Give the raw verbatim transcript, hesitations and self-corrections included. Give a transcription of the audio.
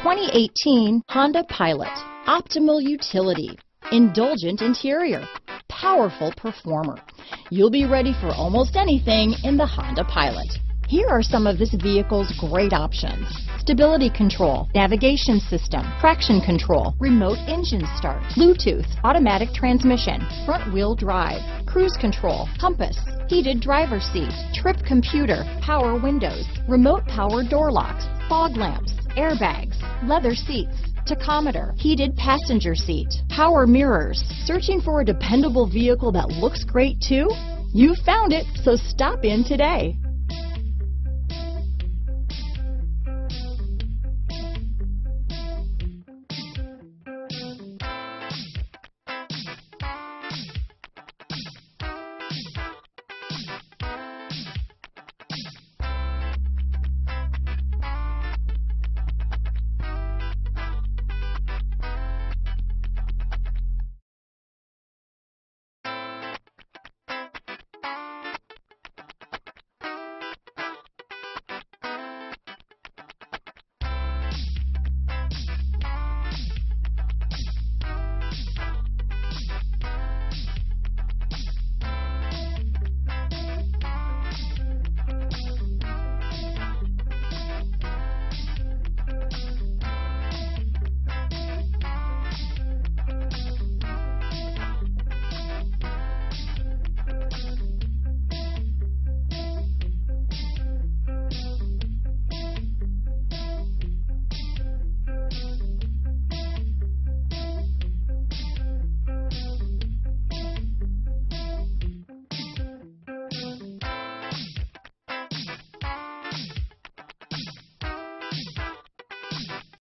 twenty eighteen Honda Pilot. Optimal utility, indulgent interior, powerful performer. You'll be ready for almost anything in the Honda Pilot. Here are some of this vehicle's great options: stability control, navigation system, traction control, remote engine start, Bluetooth, automatic transmission, front wheel drive, cruise control, compass, heated driver's seat, trip computer, power windows, remote power door locks, fog lamps, airbags, leather seats, tachometer, heated passenger seat, power mirrors. Searching for a dependable vehicle that looks great too? You found it, so stop in today.